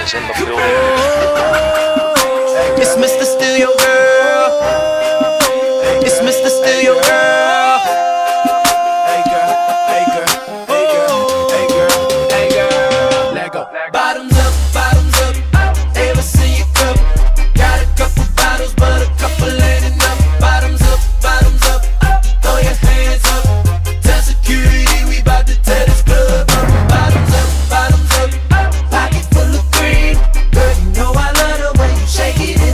is in the building. It's Mr. Steal Your Girl. It's Mr. Steal Your Girl.